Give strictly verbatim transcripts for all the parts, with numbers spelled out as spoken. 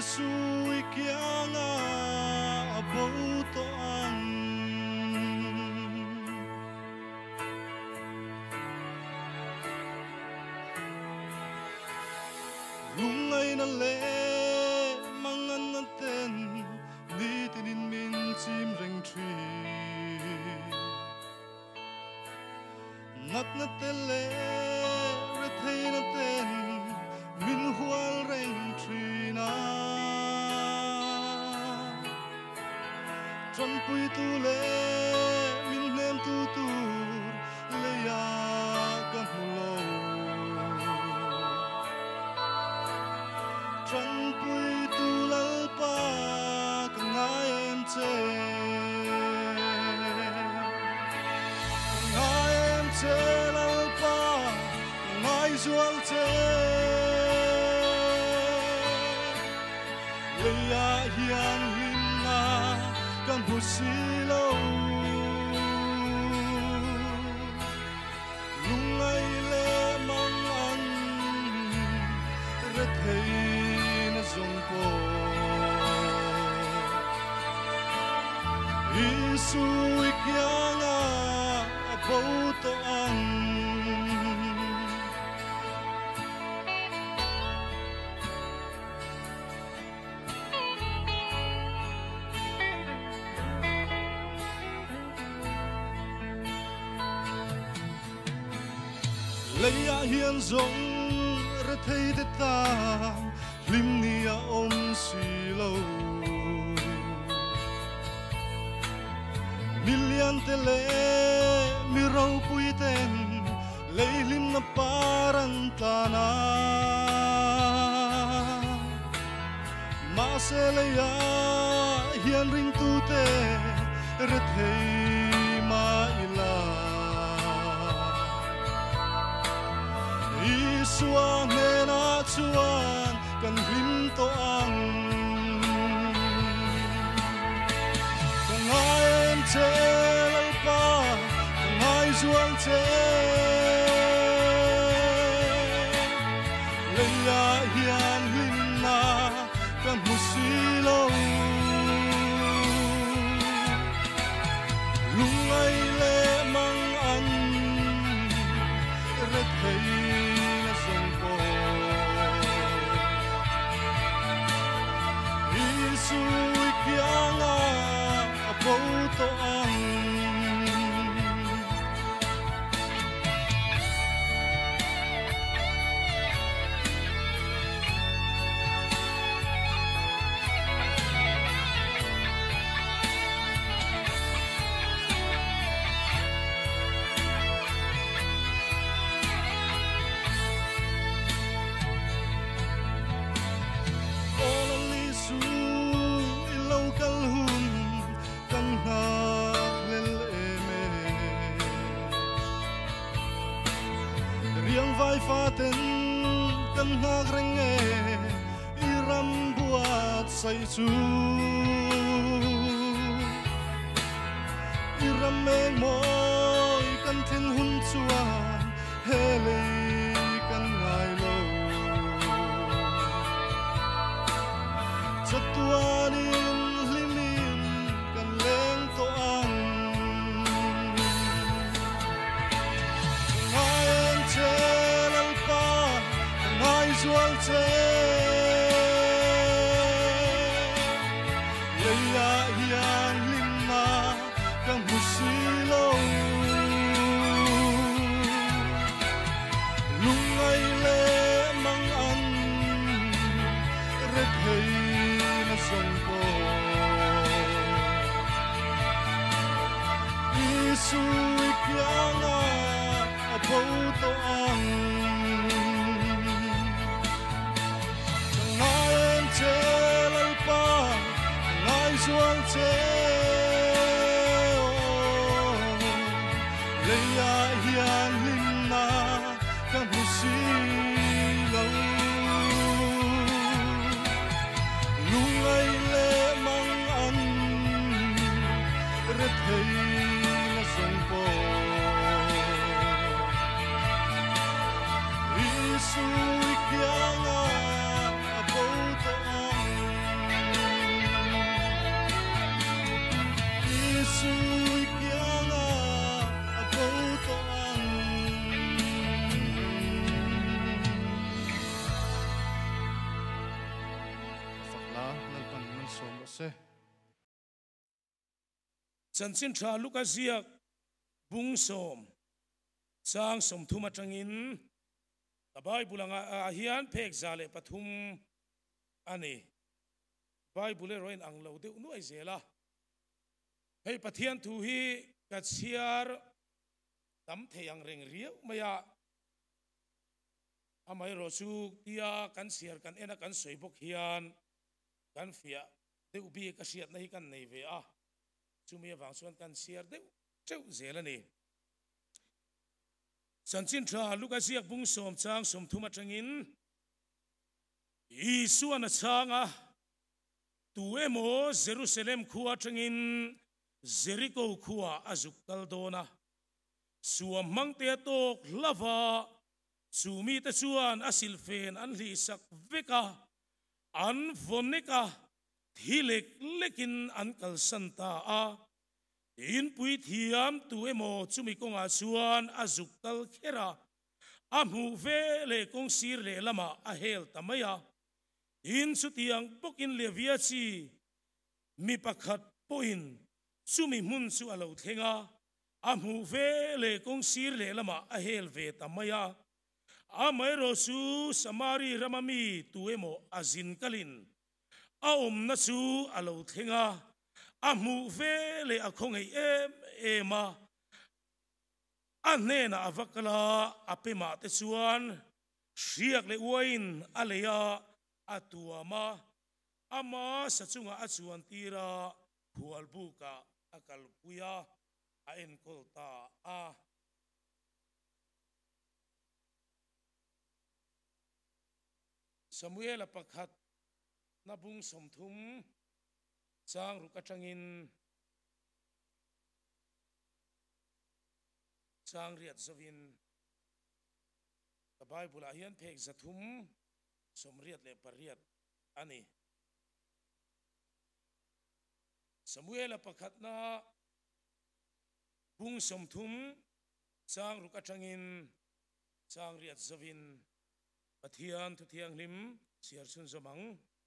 Isui kianga aboto ang lungay na le mangan natin di tinin min chim reng tri nat na tele rethay natin min hual reng tri na tròn pui tu le min nem tu tu le ya kan lo tròn pui tu lal pa ka ngai em che ngai em che lal pa ngai zual che le ya hian lim na kan bu si lo lungai le mang an re thei na zong po Isu ikyanga aboto ang Leia hiền giống rất thấy đất ta lim nia ôm xì lâu million tele mi rau pui ten lấy lim na paran tana ma se leia hiền ring tu te rất thấy ma ila Isuang na chuan kan rim to ang kangai em che lal pa kangai zuang che leia hian lim na kan musilo lungai le mang an ret thei Isui kianga aboto ang vai faten kan hak renge iram buat say chu iram meng moi kan thin hun chuan hele kan ngai lo chatuanin limin kan leng to ang ngai che Zual che leia hian lim na kan musilo lungai le mang an ret hei na song po Isu ikyanga aboto ang Zual che leia hian lim na kan musilo lungai le mang an ret hei na song po Isu ikyanga aboto ang lalpan man som lo se chan chin tha luka ziak bung som sang som thuma tangin Bible anga hian phek zale pathum ani Bible roin ang lo de unu ai zela hei pathian thu hi ka chiar tam theyang reng riau maya amai ro chu tia kan siar kan ena kan soibok hian kan fia de ubi ka siat nahi kan nei ve a chumi awang chuan kan siar de cheu zela ni sanchin tha luka siak bung som chang som thuma tangin Isu ana changa tu emo Jerusalem khuwa tangin Jericho khuwa azuk kaldona suam mangte tok lava chumi ta chuan asilfen an hli sak veka an vonika thilek lekin an kalsanta a in pui thiam tu emo chumi konga chuan azuk kal khera amu ve le kong sir le lama a hel tamaya in sutiang pokin levia chi mi pakhat poin chumi mun chu alo thenga amu ve le kong sir le lama a hel ve tamaya amai ro su samari ramami tuemo azin kalin aom na chu alo thenga amu ve le akhong ei em ema anena avakala apema te chuan riak le uain aleya atuama ama sachunga achuan tira hualbuka akal puya a enkolta a Samuel apakhat nabung somthum chang rukatangin chang riat zawin the Bible a hian phek zathum somriat le pariat ani Samuel apakhat na bung somthum chang rukatangin chang riat zawin pathian thu thiang lim siar sun zamang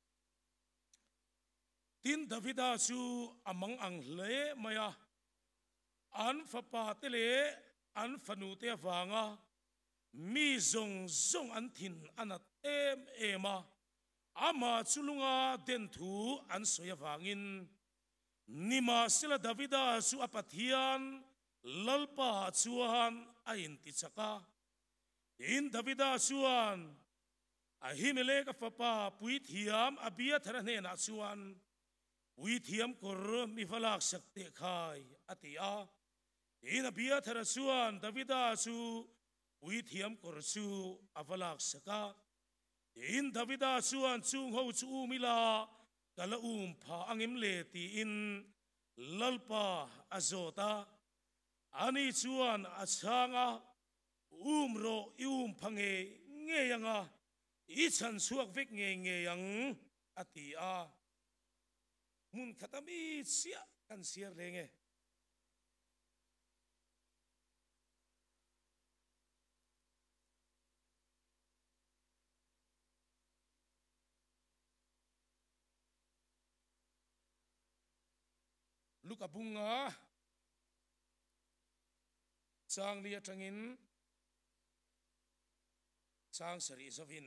tin Davida chu amang ang le maya an fapa tele an fanu te wanga mi zong zong an thin anat em ema ama chulunga den thu an soya wangin nima sila Davida chu apathian lalpa chuan a in ti chaka in Davida chuan a himele ka fapa pui thiam abia tharane na chuan pui thiam kor mi falak sakte khai atia in abia thara chuan Davida chu pui thiam kor chu avalak saka in Davida chuan chung ho chu mila kala um pha angim le ti in lalpa azota ani chuan achanga umro ium phange nge yanga i chan suak vek nge nge yang atia mun khatami sia kan siar lenge luka bunga chang lia tangin chang sari zawin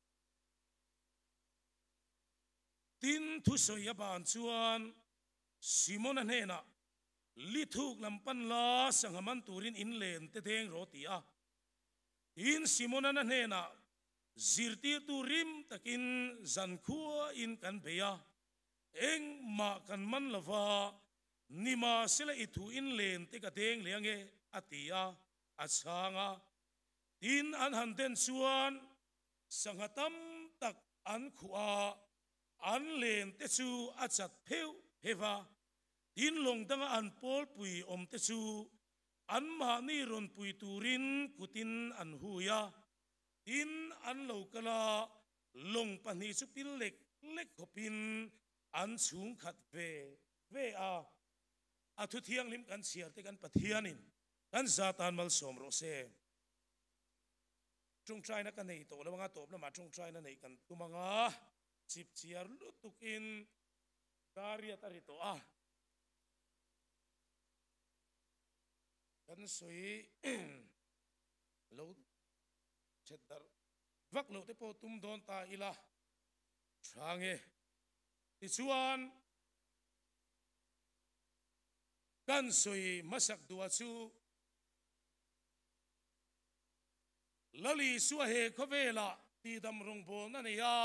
tin thu soya ban chuan Simon an hena lithuk lampan la sangaman turin in len te theng rotia in Simon an hena zirtir turim takin zankhua in kan beya eng ma kan man lava nima sila itu in len te ka theng leange atia achanga tin an handen chuan sangatam tak an khua an len te chu achat pheu pheva tin longdanga an pol pui om te chu an ma ni ron pui turin kutin an huya tin an lokala long pani chu pil lek lek khopin an chung khat ve ve a athu thiang lim kan siar te kan pathianin kan zatan mal som ro se trung trai na kan nei to lawanga top na ma trung trai na nei kan tumanga chip chiar lutuk in garia tarito a kan soi lo cheddar vak lo te po tum don ta ila change ti chuan kan soi masak dua chu lali suwa he khovela ti dam rong bon na ya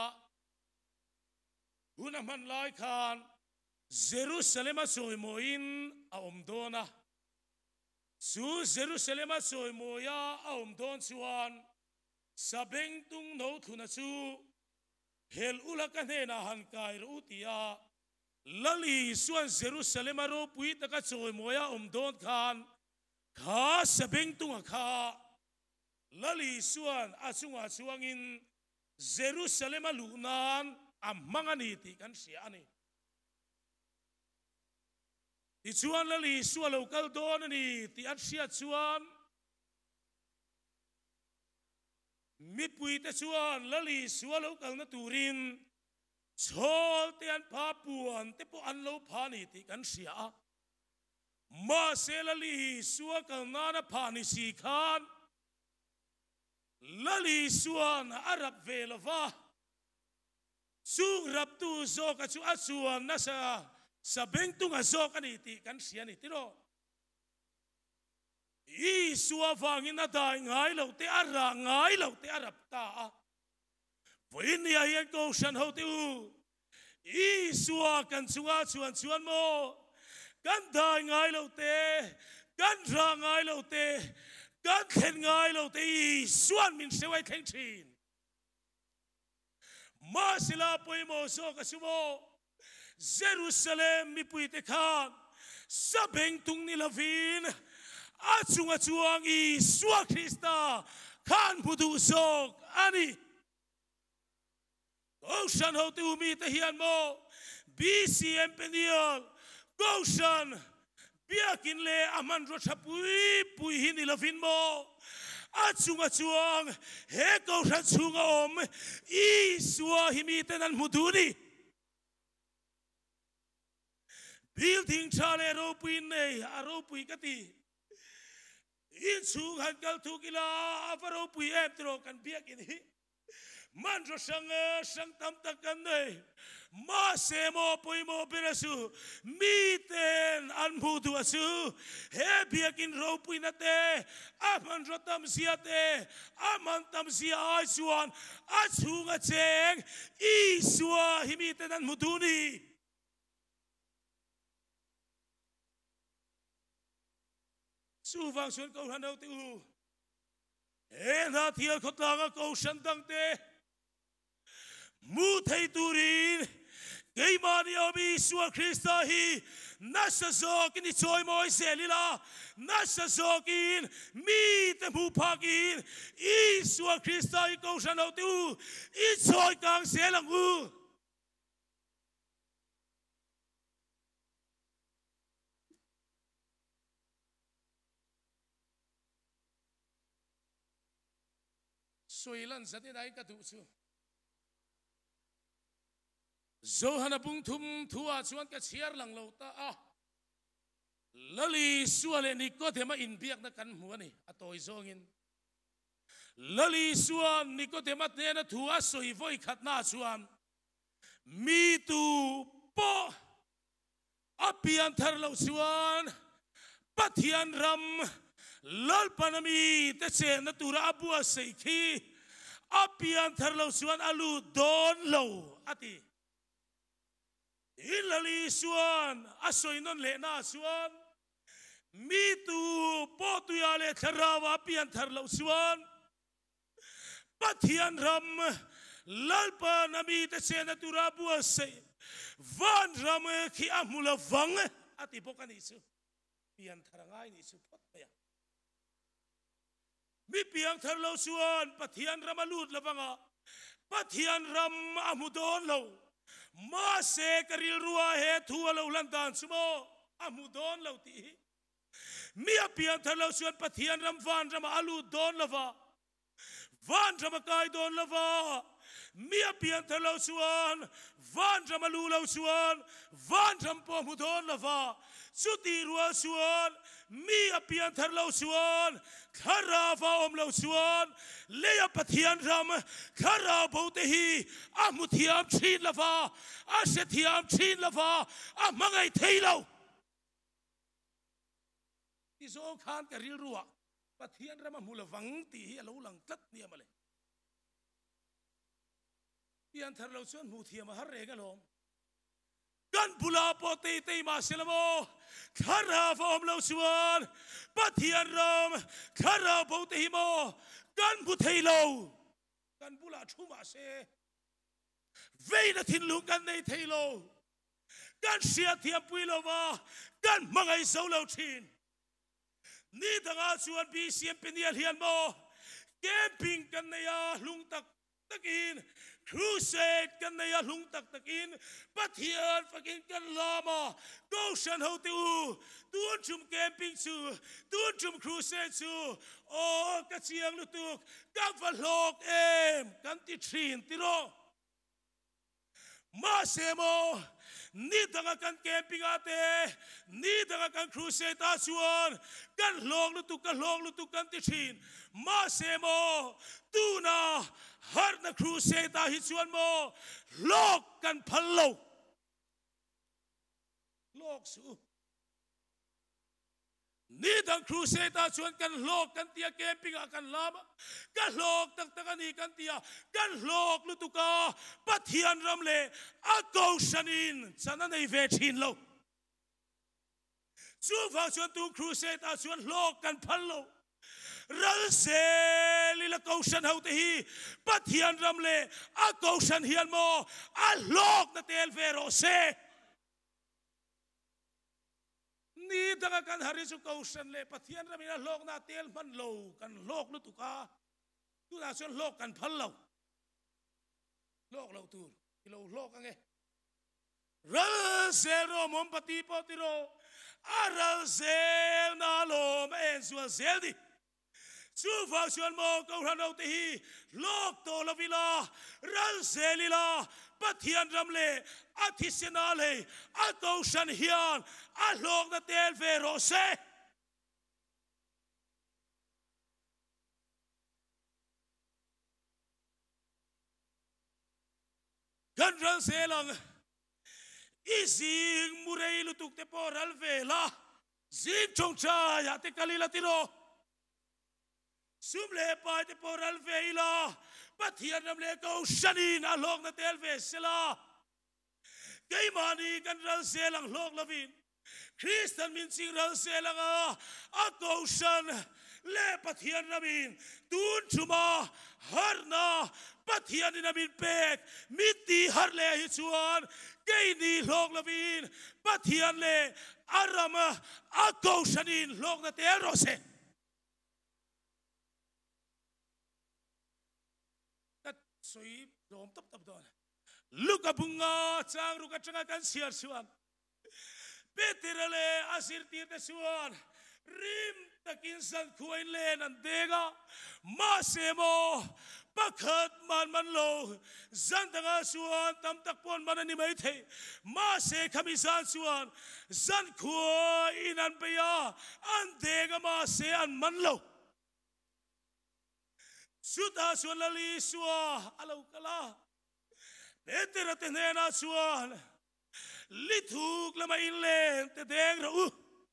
hunam han lai khan Jerusalem a soi moin a om dona su Jerusalem a soi moya a om don chuan sabeng tung no thuna chu hel ulaka ne na han kai ru tia lali suan Jerusalem a ro pui taka soi moya om don khan kha sabeng tung a kha lali suan achunga chuangin Jerusalem a lunan a mangani ti kan sia ani ti chuan lali suwa local don ani ti at sia chuan mi pui te chuan lali suwa local na turin chol te an pa puan te po an lo pha ni ti kan sia ma se lali suwa kal na na pha ni si khan lali suan arab velova su rap tu zo ka chu achuan na sa sa beng tu nga zo ka ni ti kan sia ni tiro i suwa wangin na dai ngai lo te ara ngai lo te arab ta voin ya yan ko shan ho tu i suwa kan chunga chuan chuan mo kan dai ngai lo te kan ra ngai lo te kan khen ngai lo te i suan min se wai theng thin ma sila poi mo so ka sumo Jerusalem mi pui te khan sabeng tung ni lavin achunga chuang i suwa Krista khan budu sok ani Goshan ho tu mi te hian mo B C M Peniel Goshan biakin le aman ro thapui pui hin ni lavin mo achunga chuang he Goshan chunga om i suwa himi te nan muduni building chale ro pui nei aro pui kati in chung han kal thu kila avaro pui em tro kan biak in hi man ro sang sang tam tak kan nei ma se mo pui mo berasu mi ten an mu tu asu he biak in ro pui na te aman ro tam sia te aman tam sia ai suan a chunga cheng i suwa himi ten an mu tu ni su vang xuân câu hắn đâu tiêu hễ na thiêu khốt langa câu sân tăng te mu thầy turin cái mà đi ở bi suwa Krista hi nasa zokin ni choi moi selila nasa zokin mi te mu phakin i suwa Krista hi câu sân đâu tiêu i choi kang selang u soilan zati dai ka tu chu zohana bung thum thua chuan ka chiar lang lo ta a lali suale ni ko thema in biak na kan mu ani atoi zongin lali suan ni ko thema te na thua soi voi khat na chuan mi tu po apian thar lo chuan pathian ram lal panami te che na tura abua sei khi apian thar lo suan alu don lo ati ilali suan asoi non le na suan mi tu po tu ya le tharawa apian thar lo suan pathian ram lal panami te che na tura abua sei van ram khi amula wang ati pokani su pian tharangai ni su pot ya mi piang thar lo suan pathian ramalut lawanga pathian ram amudon lo ma se karil ruwa he thua lo landan sumo amudon lo ti mi piang thar lo suan pathian ram van ram alu don lava van ram kai don lava mi apian thar lo chuan van ram alu lo chuan van ram po mu don lova chuti rual chuan mi apian thar lo chuan khara va om lo chuan leya pathian ram khara bo te hi a mu thiam thin lova a se thiam thin lova a mangai theilo ti zo khan ka ril ruwa pathian ram mu lawang ti hi alo lang tlat ni amale pian thar lo chuan mu thiam har re ga lom kan bula po te te ma selamo khara vom lo chuan pathian ram khara bo te hi mo kan bu thei lo kan bula thu ma se vei na thin lu kan nei thei lo kan sia thiam pui lo wa kan mangai so lo thin ni danga chuan bi siam penial hian mo camping kan nei a lung tak takin crusade kan nei a lung tak takin pathian fakin kan lama goshen ho tu tuan chum camping chu tuan chum crusade chu o ka chiang lu tu ka valok em kan ti thin ti ro ma se mo ni danga kan camping ate ni danga kan crusade ta chuan kan lok lu tu kan lok lu tu kan ti thin ma se mo tu na har na crusade ta hi chuan mo lok kan phalo lok su ni dang crusade ta chuan kan lok kan tia camping a kan lama kan lok tak tak ani kan tia kan lok lu tu ka pathian ram le a ko shanin chana nei ve thin lo chu va chuan tu crusade ta chuan lok kan phalo ral se lila kaushan hau te hi pathian ram le a kaushan hian mo a lok na tel vero se ni danga kan hari su kaushan le pathian ram ina lok na tel man lo kan lok lu tu ka tu na chuan lok kan phal lo lok lo tur kilo lok ange ral se ro mom pati po ti ro a ral se na lo men su zel di chu va chuan mo ko ran au te hi lok to la vila ral selila pathian ram le a thisena le a ko shan hian a lok na tel ve ro se kan ral selang ising murei lutuk te po ral vela zin chong cha ya te kalila tiro sumle pa te poral veila pathian ram le ko shanin a lok na tel ve sela kei mani kan ral selang lok lavin Christian min sing ral selang a ko shan le pathian ramin tun chuma harna pathian inamin pek miti har le hi chuan kei ni lok lavin pathian le arama a ko shanin lok na tel ro se soi dom tap tap don luka bunga chang ruka changa kan siar suan petirale asir tir te suan rim takin san khuain len an dega ma semo pakhat man man lo zan danga suan tam tak pon man ani mai the ma se khami san suan zan khua in an peya an dega ma se an man lo suta suan lali sua alau kala petera te nena suan lithuk lama inlen te deng ro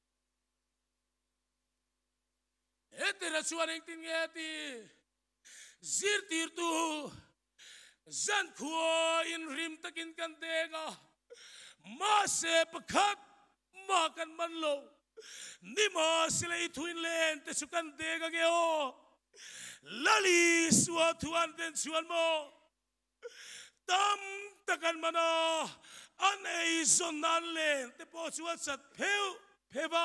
etera suan eng tin ngeti zir tir tu zan khuo in rim takin kan denga ma se pakhat ma kan man lo ni ma sile thuin len te sukan dega ge o lali suwa tuan den suan mo tam takan mana an ei zon nan len te po suwa sat peu peba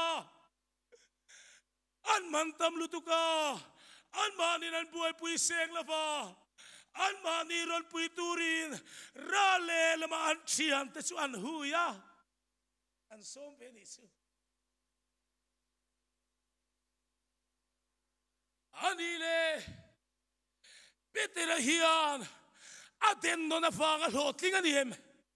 an man tam lutuka an manin an buai pui seng lava an mani ron pui turin ra le lama an chiam te su an huya an som veni su anile petera hian aden no na fanga lotling ani em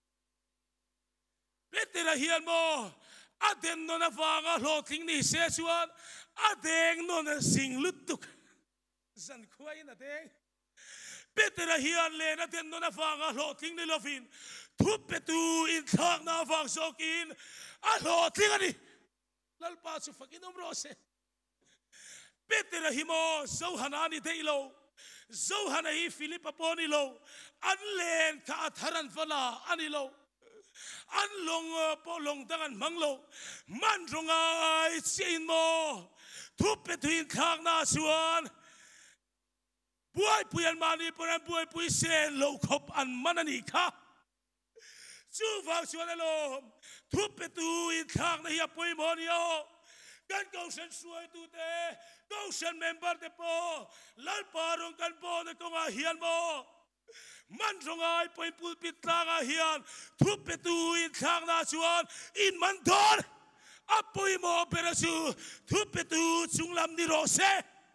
Petera hian mo aden no na fanga lotling ni se chuan adeng no na sing lutuk zan khuai na deng Petera hian le na den no na fanga lotling ni lovin thu petu in thak na fang sokin a lotling ani lalpa chu fakin um rose Petera himo zo hanani deilo zo hanai Philippa poni lo an len ka tharan fala ani lo an long po long dangan manglo man rongai sin mo thu petu in thak na chuan buai puyan mani puran buai pui sen lo khop an manani kha chu vang chuan alo thu petu in thak na hi pui mo ni o kan kau san suai tu te kau san member te po lal parong kan po na ko nga hian mo man rongai poi pulpit tanga hian thu petu in thak na chuan in man dor apoi mo perasu thu petu chunglam ni rose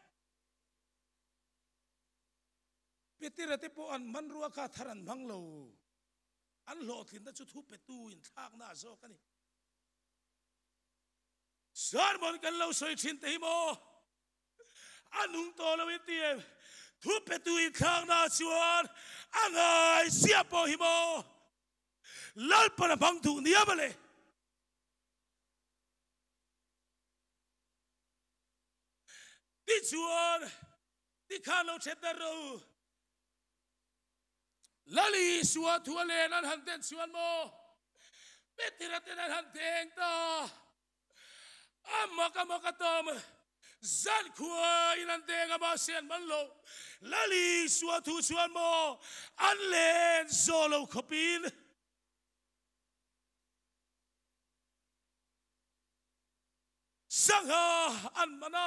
Petera te po an man ruwa ka tharan manglo an lo thin da chu thu petu in thak na zo kani Sarmon kan lo soi thin te mo anung to lo itie thu petu in thak na chuan angai sia po hi mo lal para bang tu ni amale ti chuan ti khan lo chet da ro lali suwa thuale nan han ten chuan mo Petera ten han teng ta amaka maka tom zan khua inan teng ama sen man lo lali suwa thu chuan mo an len solo khopin sangha an mana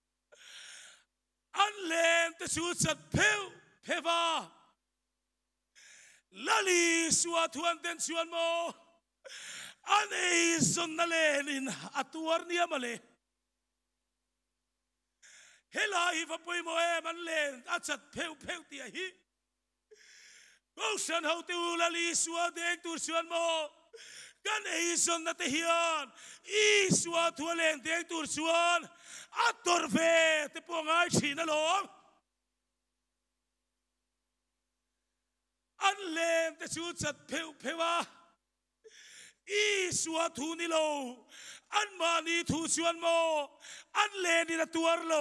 an len te chu chat pheu pheva lali suwa thuan ten chuan mo an ei son na len in atuar ni amale helai va poi mo em an len a chat pheu pheu ti hi Ocean ho te ulali suwa deng tur chuan mo kan ei son na te hian i suwa thualen deng tur chuan ator ve te po ngai thina long an len te chu chat pheu phewa i suwa thu ni lo an mani thu chuan mo an len ni na tuar lo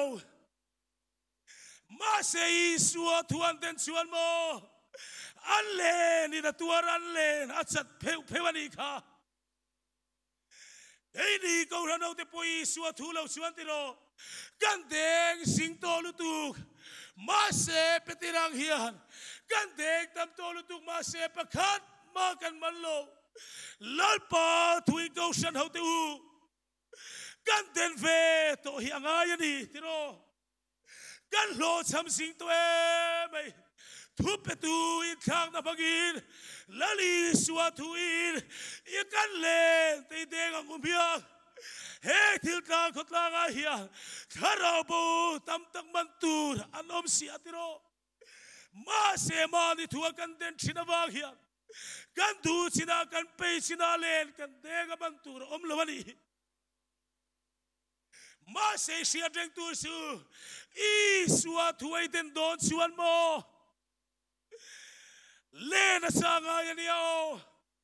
ma se i suwa thuan ten chuan mo an len ni na tuar an len a chat pheu phewani kha ei ni ko rano te poi suwa thu lo chuan ti ro kan deng sing to lu tu ma se petirang hian kan deng tam to lu tu ma se pakhat ma kan man lo lalpa thui ko san ho te u kan den ve to hi angai ani ti ro kan lo cham sing to e mai thu petu in thang na bagin lali suwa thu in i kan le te deng ang umbia he thil ta khot la nga hian tharau bo tam tak man tur anom si atiro ma se ma ni thu kan den thina wa hian kan du china kan pe china len kan deng ban tur om lawani ma se sia deng tu su i suwa thu ai den don chuan mo Lena sanga yanio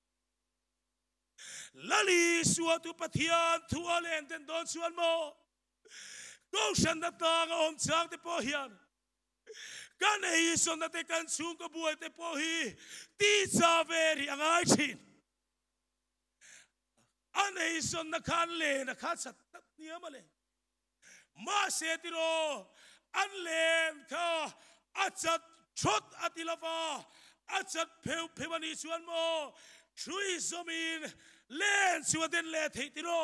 lali suwa tu pathian thua len ten don chuan mo ko san da tang om chang te po hian kan ei son na te kan chung ko buai te po hi ti cha veri angai thin an ei son na khan le na kha sat tak niam ale ma se ti ro an len kha achat chot atilava achat pheu phewani chuan mo thrui zomin len chuaden le thei ti ro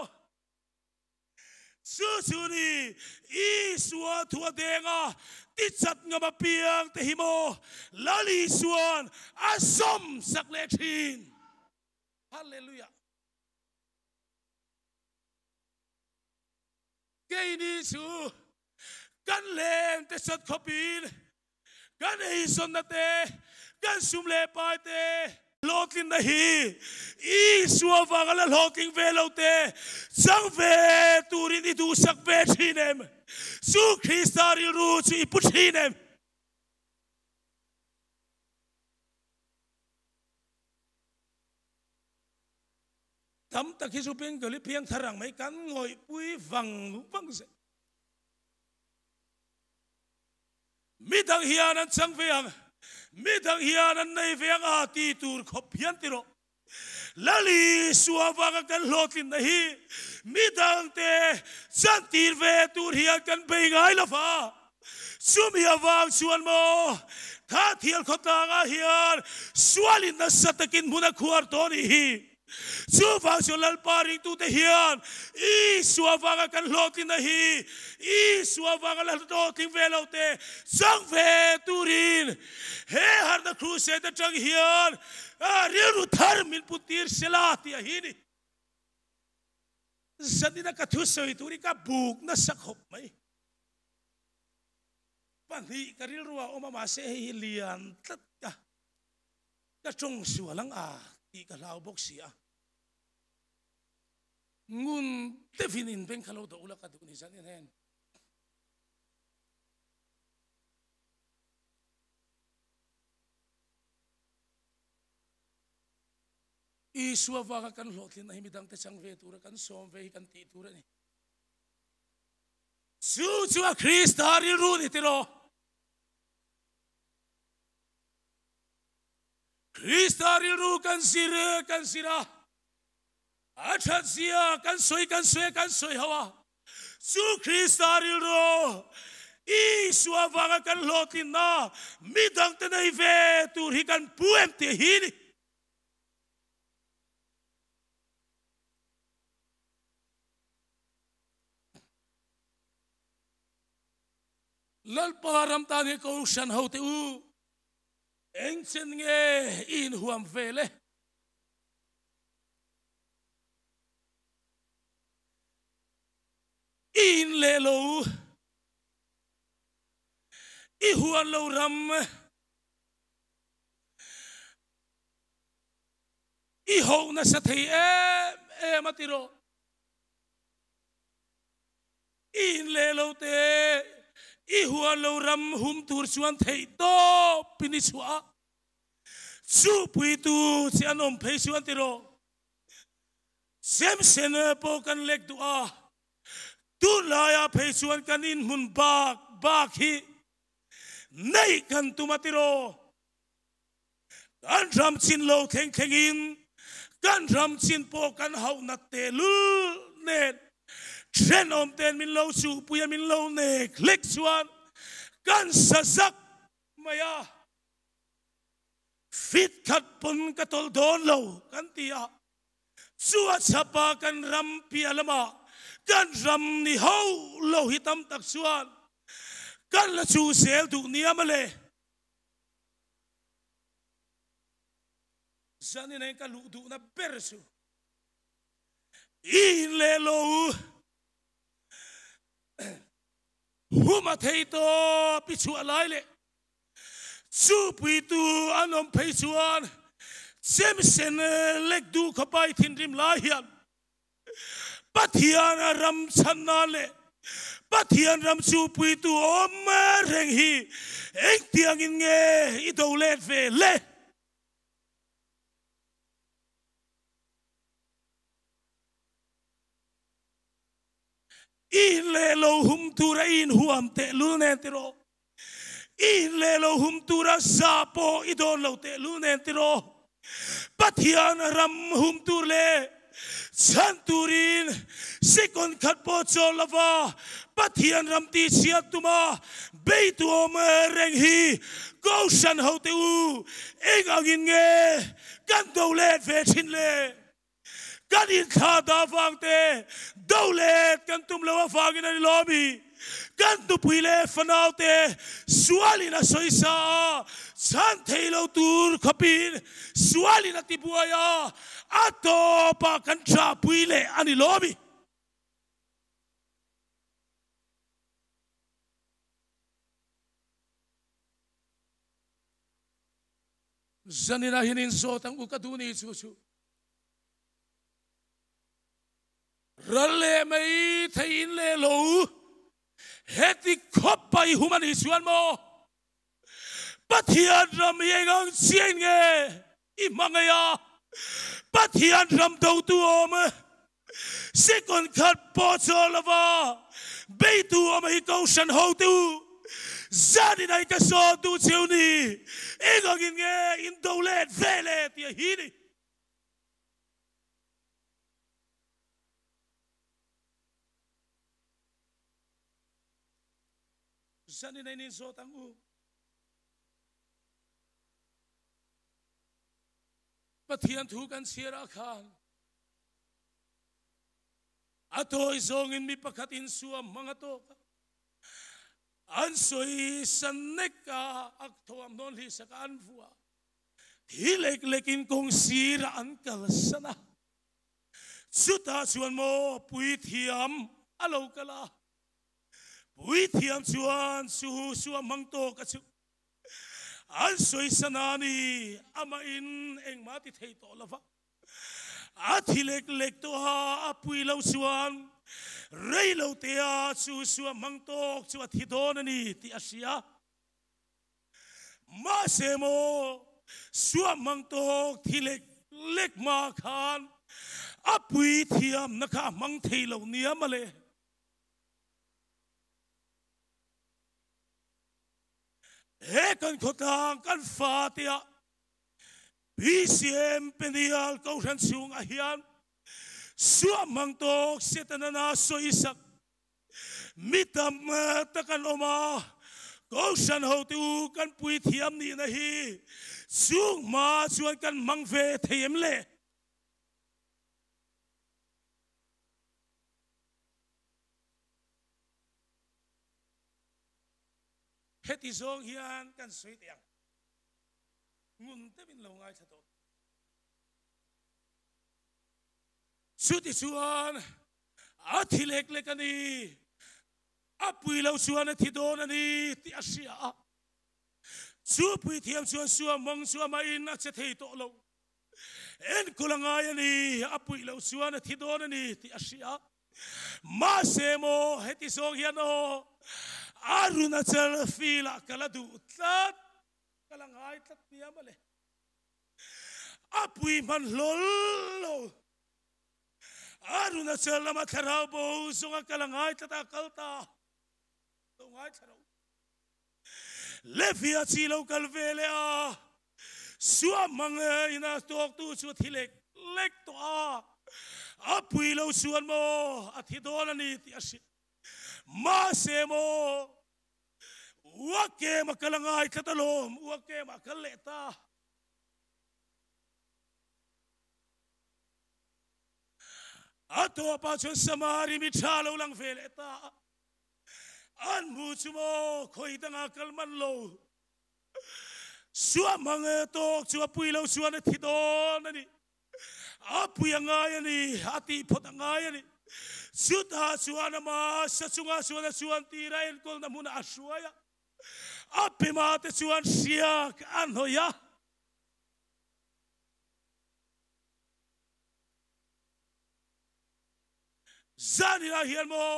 su su ni i suwa thua denga ti chat ngama piang te himo lali suan asom sak le thin hallelujah ke ni su kan len te sat khopin kan ei son na te kan sum le pai te lotin na hi i suwa wangala loting velote sang ve turin i du sak ve thinem su Christari ru chu i puthinem tam ta khi suping gali piang tharang mai kan ngoi pui wang wang se mi dang hian an chang veang mi dang hian an nei veang a ti tur khop hian tiro lali suwa wanga kan lotin na hi mi dang te chan tir ve tur hian kan bei ngai la fa sumi awang chuan mo tha thial khotanga hian swalin na satakin muna khuar to ni hi chu wang chu lal paring tu te hian i suwa wanga kan lotin na hi i suwa wanga la do ting velo te sang ve turin he har na crusade ta chang hian a riru thar min putir selati a hi ni sanina ka thu soi turi ka buk na sakhop mai pani karil ruwa oma ma se hi lian tat ka ka chong sualang a ti ka lau bok sia ngun tefinin ben khalo do ula ka du ni san hen i suwa wanga kan lotlin na himidang te chang ve tura kan som ve kan ti tura ni chu chu a Christari ru ni tiro Christari ru kan sire kan sira achat sia kan soi kan soi kan soi hawa chu Christari ru i suwa wanga kan lotlin na midang te nei ve tur hi kan puem te hi ni lal param tani ko shan ho te u eng chen nge in huam vele in le lo i huan lo ram i ho na sa thei em em atiro in le lo te i huan lo ram hum tur chuan thei to pini chua chu pui tu chianom phei chuan tiro sem sen po kan lek du a tu laya phei chuan kan in mun bak bak hi nei kan tu matiro kan ram chin lo theng theng in kan ram chin po kan hau na te lu nen Tren om ten min lo su puya min lo ne klek chuan kan sazak maya fit khat pun katol don lo kan tia chua chapa kan ram pialama kan ram ni ho lo hitam tak chuan kan la chu sel du niamale zani nei ka lu du na persu in le lo huma thei to pichu alai le chu pui tu anom phei chuan sem sen lek du khapai thin rim la hian pathian ram channa le pathian ram chu pui tu om reng hi eng tiang in nge i do let ve le in le lo hum tura in huam te lu nen tiro in le lo hum tura sapo i don lo te lu nen tiro pathian ram hum tur le santurin sikon khat po cholava pathian ram ti sia tuma beitu om reng hi go san ho te u eng angin nge kan do let ve chin le kan in kha da wang te do let kan tum lo wang in ani lomi kan tu puile fanau te sualina soisa san thailo tur khapin sualina tibuaya ato pa kan tra puile ani lomi zanina hinin zo tang ukaduni chu chu ralle mai thein le lo heti khopai humani chuan mo pathian ram yengang chiang nge i mangaya pathian ram do tu om second khat po cholava be tu om hi ko san ho tu zani nai ka so tu chiu ni engong in nge in do le vele ti hi ni zani nai nin so tang u pathian thu kan sira khan atoi zong in mi pakhatin suam mangato an soi saneka akthom non li sakan vua thilek lekin kong sira an kal sana chuta chuan mo pui thiam alo kala pui thiam chuan su suam mangto ka chu an soi sanani ama in eng mati thei to lava athilek lek to ha apui lo chuan rei lo te a chu su mangtok chu athidon ani ti asia ma se mo su mangtok thilek lek ma khan apui thiam nakha mang thei lo niam ale he kan khotang kan fatia P C M penial kau ran sung ahian suam mangtok setanana soisak mitam takan oma kau san ho tu kan pui thiam ni na hi sung ma chuan kan mangve theim le heti zong hian kan soi tiang ngun te bin lo ngai thato chuti chuan athilek lekani apui lo chuan athidon ani ti asia chu pui thiam chuan suam mong suam a in a che thei to lo en kulangai ani apui lo chuan athidon ani ti asia ma se mo heti zong hian o arunachal fila kaladu tlat kalangai tlat niam ale apui man lolo arunachal lama tharau bo sunga kalangai tlat kalta tungai tharau lefia chilo kalvele a suamang ina tok tu chu thilek lek to a apui lo suan mo athidon ani ti asi ma se mo wake makalangai katalom wake makaleta ato pa chon samari mi thalo lang veleta an mu chumo khoi tanga kalman lo suamang to chu apui lo suan thidon ani apui angai ani ati photangai ani Suta suana ma sasunga suana suan tira en kol na muna asuaya api mate suan siak anoya zani na hian mo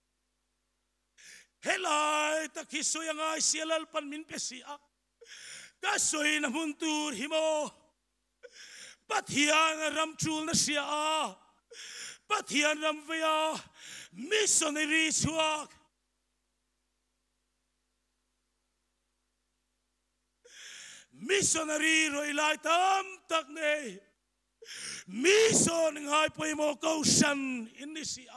helai takisoya ngai sialal pan min pesia kasoi na muntur himo pathian ramchul na sia pathian ramvaya missionary suak missionary roilai tam tak ne mission ngai poimo kausan inisia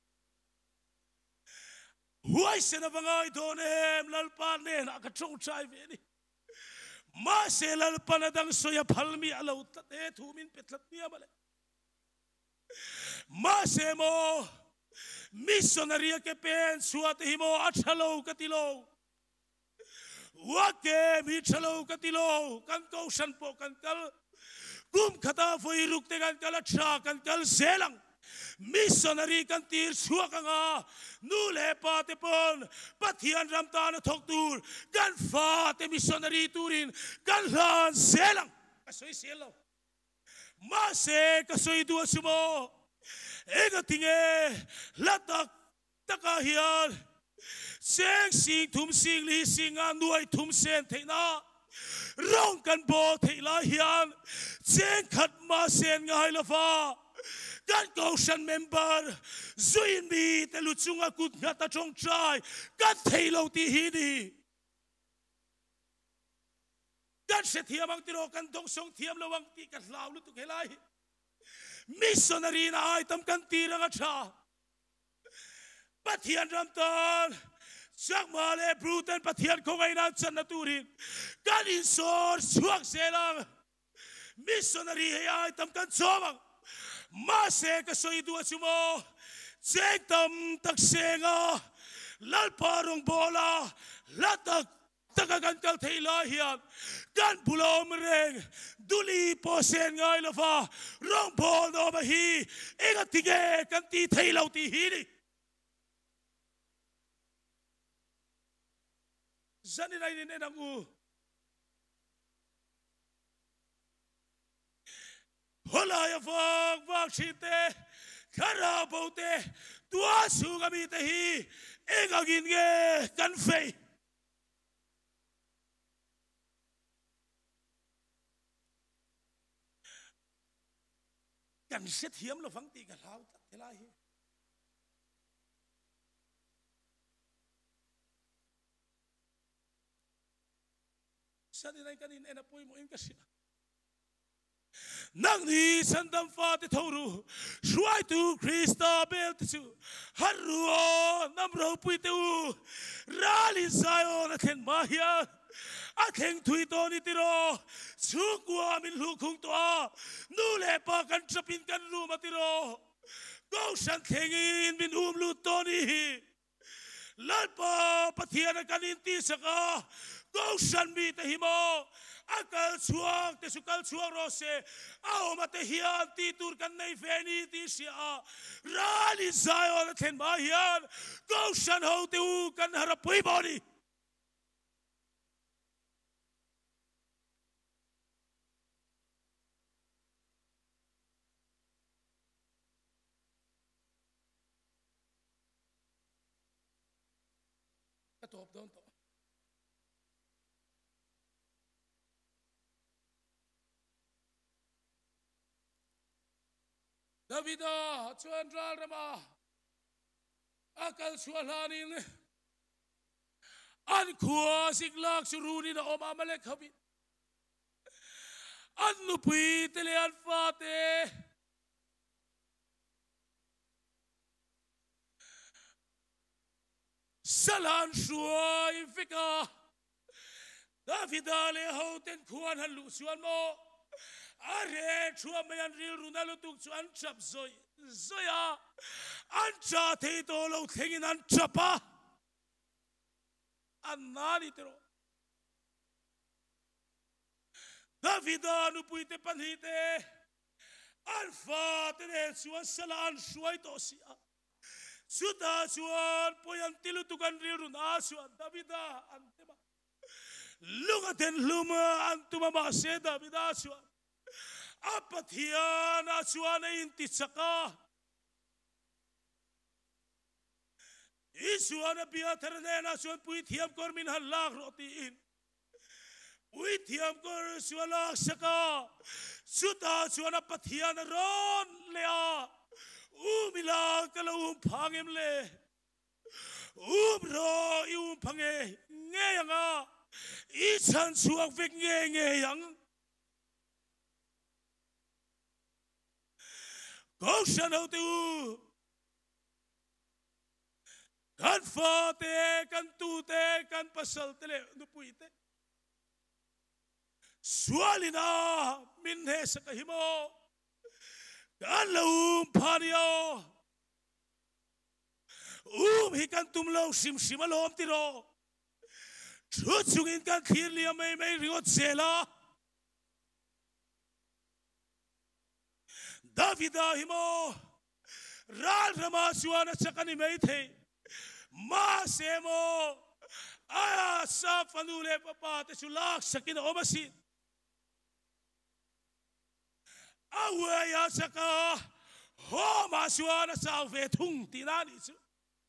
huai sena bangai donem lalpan ne na ka chong chai ve ni ma se lalpan adang soya phalmi alo tate thumin petlat nia bale ma se mo missionary ke pen suat himo athalo katilo wake mi thalo katilo kan ko san po kan kal kum khata foi ruk te kan kal acha kan kal selang missionary kan tir suakanga nu le pa te pon pathian ram ta na thok tur kan fa te missionary turin kan lan selang ka soi selo ma se ka soi du sumo ega tinge latak taka hian seng sing thum sing li sing a nuai thum sen theina rong kan bo theila hian seng khat ma sen ngai lafa kan caution member zuin mi te lu chunga kut ngata chong chai kan theilo ti hi ni kan se thiam ang tiro kan dong song thiam lawang ti kan lau lu tu kelai missionary na ai tam kan ti ranga tha pathian ram tan sak male brutan pathian ko ngai na chan na turin kan in sor suak selang missionary ai tam kan chomang ma se ka soi du chumo chek tam tak senga lal parong bola latak taka kan kal theila hian kan bulom reng duli po sen ngai lafa rong bol no ma hi ega tige kan ti theilo ti hi ni zani nai ne nang u hola ya vak vak chite khara bote tua su ga mi te hi ega gin ge kan fei kan set hiam lo phang ti ka lau ta thela hi sani nai kan in ena poi mo in ka sina nang ni sandam fa te thoru shuai tu krista bel tu haru nam ro pui tu rali sayo na ken mahia a kheng thui to ni tiro chu kwa min lu khung to nu le pa kan chapin kan ru ma tiro go san kheng in min um lu to ni lal pa pathian kan in ti saka go san mi te himo akal chuang te sukal chuang ro se au ma te hian ti tur kan nei veni ti sia rali zayo na ken ma hian go san ho te u kan hara pui body top down to Davida chuan ral rama akal chualanin an khua siklak suruni na om amalek habit an nupui tele an fate salan shuai fika Davida le hoten khuan han lu chuan mo are chua mayan ril runalo tuk chuan chap zoi zoya an cha thei to lo thengin an chapa an nani tero Davida nu puite panhite an fa tere chuan salan shuai to sia suta chuan poyan tilu tukan ril run a chuan Davida an tema lunga ten luma an tuma ma se Davida chuan apathian a chuan in ti chaka isuan a bia tharne na chuan pui thiam kor min hal lak roti in pui thiam kor chuan lak saka suta chuan a pathian ron lea umila kala um phangem le um ro um phange nge yanga i chan chuak vek nge nge yang Goshen ho tu kan fate kan tute kan pasal tele nu puite sualina min he sakahimo kan laum phanio um hi kan tumlo sim simalom tiro chu chungin kan khir lia mai mai ringot sela Davida himo ral rama chuan chakani mai the ma semo aya sa fanule papa te chulak sakin omasi awe ya saka ho ma suana sa ve thung tinani chu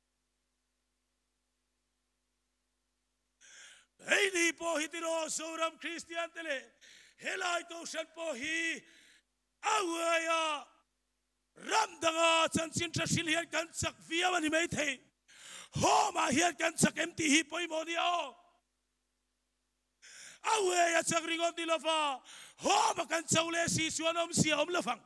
ei ni po hitiro soram Christian tele helai ko san po hi awe ya ram danga chan chin tra silhian kan sak via mani mai thei ho ma hian kan sak empty hi poi mo dia awe ya chak ringon di lafa ho ma kan chaule si suanom si om lafang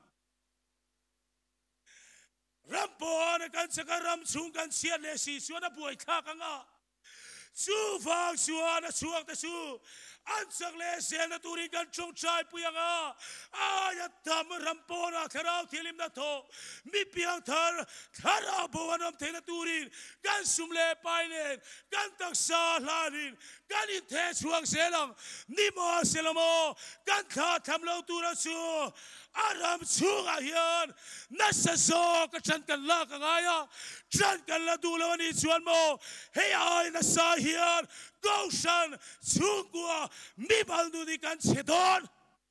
ram po na kan saka ram chung kan sia le si suana buai kha kanga chu fang suana chuak ta chu an sak le se na turi kan chung chai puyanga aya tam ram po na kharau thilim na tho mi piang thar kharau bo anom the na turi kan sum le pai le kan tak sa lanin kan in the chuang se lang ni mo se lamo kan tha tham lo tu ra chu aram chunga hian na sa zo ka chan kan la ka ngaya chan kan la du lo ni chuan mo hey ai na sa hian go shan chungwa mi bal du di kan chedon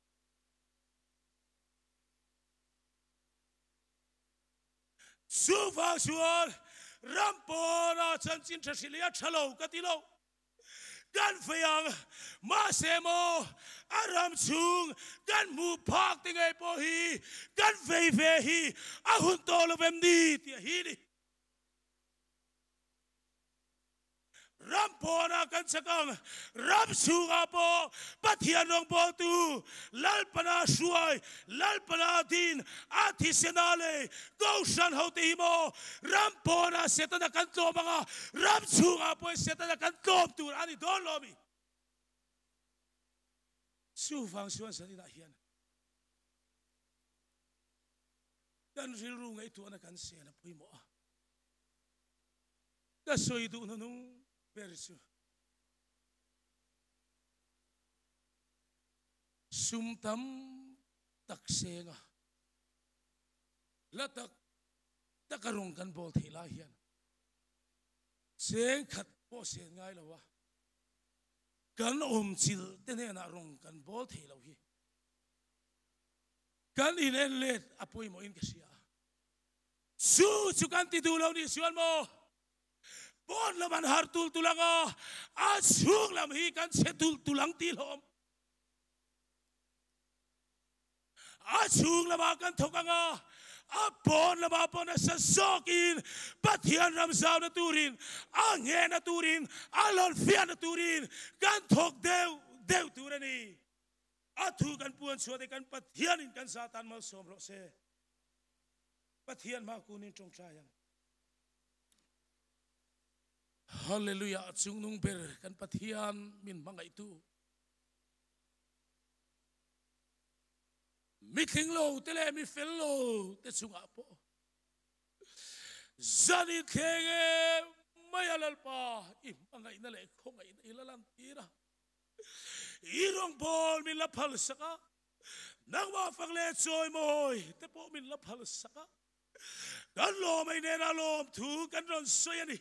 su fa chuan rampo na chan chin thasilia thalo ka ti lo gan phayang ma se mo aram chung gan mu phak ti ngai po hi gan ve ve hi a hun to lo vem ni ti hi ni ram po na kan sakang ram chunga po pathian nong po tu lal pana suai lal pana din athi senale go san ho ti mo ram po na setana kan to mga ram chunga po setana kan tom tu ani don lo mi su fang suan sa na hian kan ril ru ngai tu na kan se na pui mo ka soi du no nung Persu sumtam taksenga latak takarong kan bol thila hian seng khat po se ngai lawa kan om chil tene na rong kan bol thilo hi kan inen let apoi mo in kasia su chu kan ti du lo ni suan mo bon laman har tul tulanga asung lam hi kan se tul tulang tilhom asung lama kan thokanga apon lama pon sa sokin pathian ram saw na turin anghe na turin alon fian na turin kan thok deu deu turani athu kan puan suade kan pathian in kan satan mal somro se pathian ma kunin trong chayang Hallelujah chung nung ber kan pathian min mangai tu mi thing lo tele mi fel lo te chunga po zani thege mayalal pa i mangai na le khongai na ilalam tira irong bol min la phal saka nang wa phang le choi moi te po min la phal saka kan lo mai ne na lom thu kan ron soyani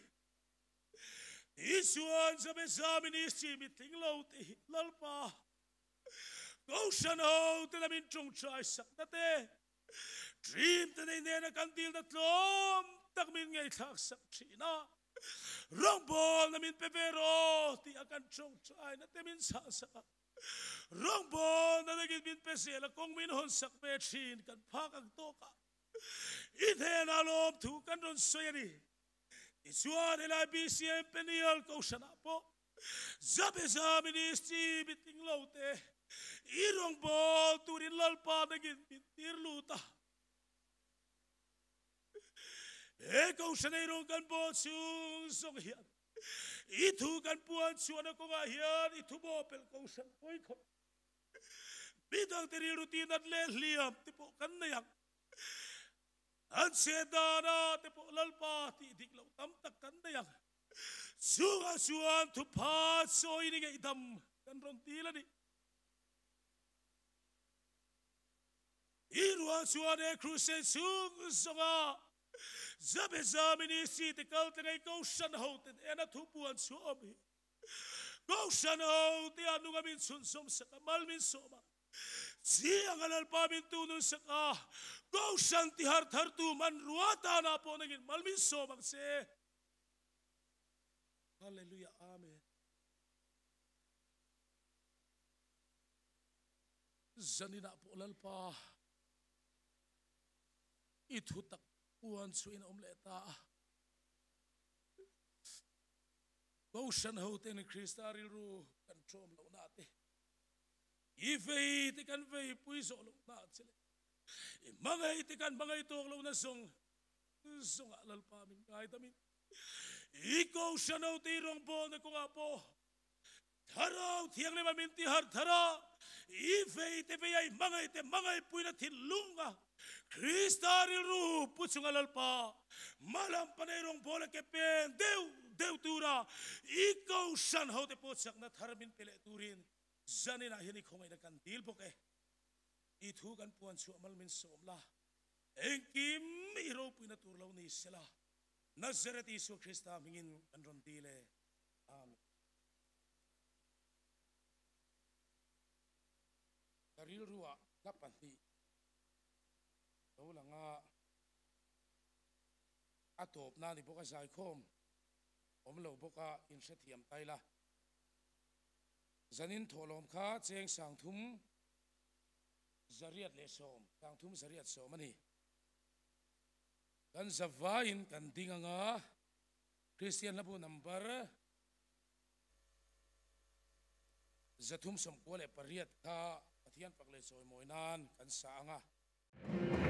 Isuan sa besamin isi miting lo te lalpa. Goshan ho te namin chung chai sak na te. Dream te ne na kantil na tlom tak min ngay tak sak china. Rong bol namin pepero ti akan chung chai na te min sa sak. Rong bol na nagin min pesela kong min hon sak pe chin kan pakag toka. Ite na lom tu kan ron soyani. Isuan elai B C M penial ko sana po zabe zamin isti biting laute irong bol turin lalpa nagin bitir luta e ko sana irong kan po sung song hian itu kan puan suana ko nga hian itu bopel ko san koi ko bidang teri rutin at le liam tipo kan nayak an sedana te po lalpa ti diklo tam tak kan dayang suga suan tu pa so ini ga idam kan ron tila ni irwa suan e cruise sug songa zabe zamini si te kal te ngai ko san ho te ena thu puan su obi ko san ho te anu ga min sun som sa mal min soma siang alal pamin tunun saka go shanti har thar tu man ruata na po nagin malmin so magse. Hallelujah, amen. Zanina po lalpa itutak uan suin omleta go shan hote ni kristaril ru control lo nate ifei ti kan vei puiso lo na sile mga itikan mga itok lo na song song alal pa min kahit amin ikaw siya na utirong po na kung apo tharaw tiyang lima minti har thara ifei ite peyay mga ite mga ipuy na tilunga kristaril ru putsong alal pa malam panayrong po na kepen dew dew tura ikaw siya na hote po sak na tharamin pile turin zanin ahinik kong ay nagkandil po ke itugan po ang suamal min somla engkim iro po inaturlaw ni sila Nazaret Isu Krista mingin ang rondile. Amen. Karil ruwa kapanti. Wala nga atop na ni buka sa ikom. Omlaw buka insyatiyam tayla. Zanin tolom ka tseng sangtum zariat lesom. Sangtum zariat somani. Kan zavain kan dinga nga Christian labu number zatum som kole pariat ka atian pagle soy moinan kan sa nga